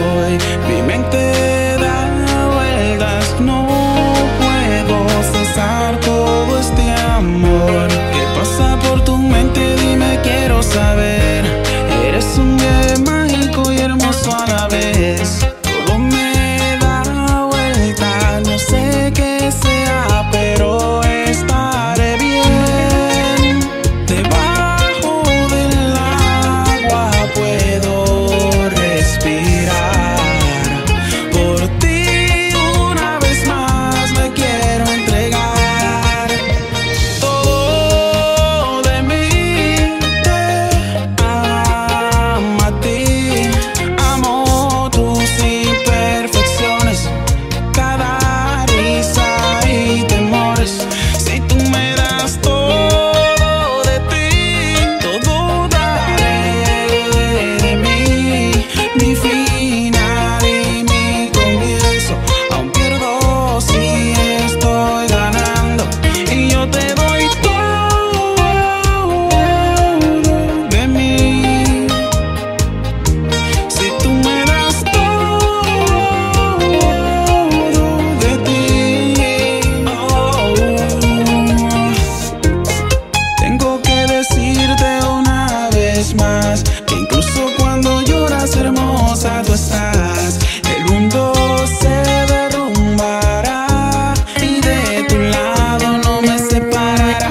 estoy. Mi mente da vueltas, no puedo cesar todo este amor. ¿Qué pasa por tu mente? Dime, quiero saber. Eres un bien mágico y hermoso a la vez. Todo me da vuelta, no sé qué sea, pero estaré bien. Debajo del agua puedo respirar. Por ti una vez más me quiero entregar. Todo de mí te amo a ti. Amo tus imperfecciones, cada risa y temores. Si tú me das todo de ti, todo daré de mí. Mi final y mi comienzo, aún pierdo si estoy ganando. Y yo te doy todo de mí. Si tú me das todo de ti, tengo que decirte una vez más que incluso cuando lloras, hermosa, tú estás. El mundo se derrumbará y de tu lado no me separará.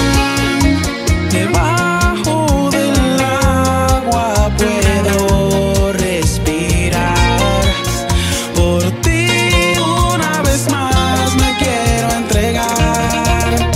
Debajo del agua puedo respirar. Por ti una vez más me quiero entregar.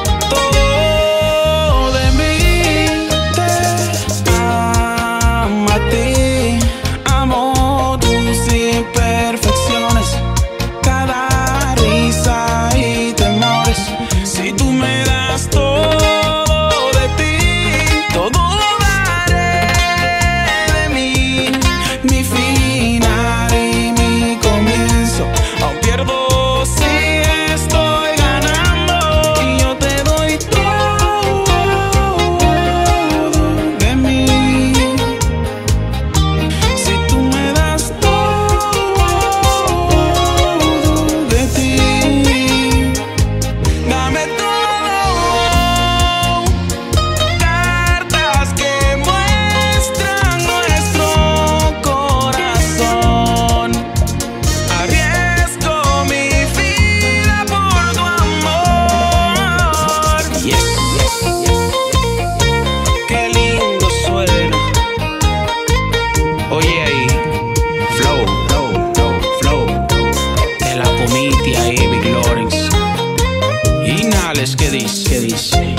Todo de mí te amo a ti. Amo tus imperfecciones, cada risa y temores. Si tú me das todo de ti, todo daré de mí. Mi final y mi comienzo, aún pierdo si estoy ganando. Y yo te doy todo de mí. Si tú me das todo de ti, dame todo. Cartas que muestran nuestro corazón. Arriesgo mi vida por tu amor. Yes, yes, yes. Qué lindo suena. Oye ahí, flow, flow, flow, flow. De la comitia ahí, Big Lawrence. Y Nales, ¿qué dice? ¿Qué dice?